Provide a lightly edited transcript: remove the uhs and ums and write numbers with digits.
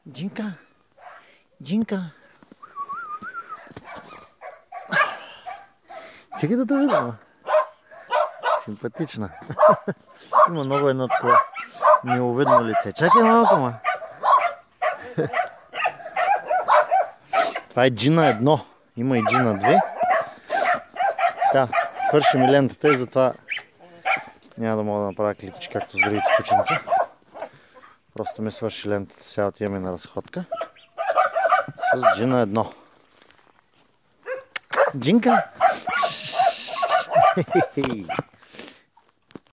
Джинка. Джинка. Чакай да те видя. Симпатична. Има много едно такова миловидно лице. Чакай малко, ма. Това е Джина 1. Има и Джина 2. Сега, свърши ми лентата и затова няма да мога да направя клипчи, както с другите кученца. Просто ми свърши лентата. Сега отиваме на разходка. С Джина 1. Джинка!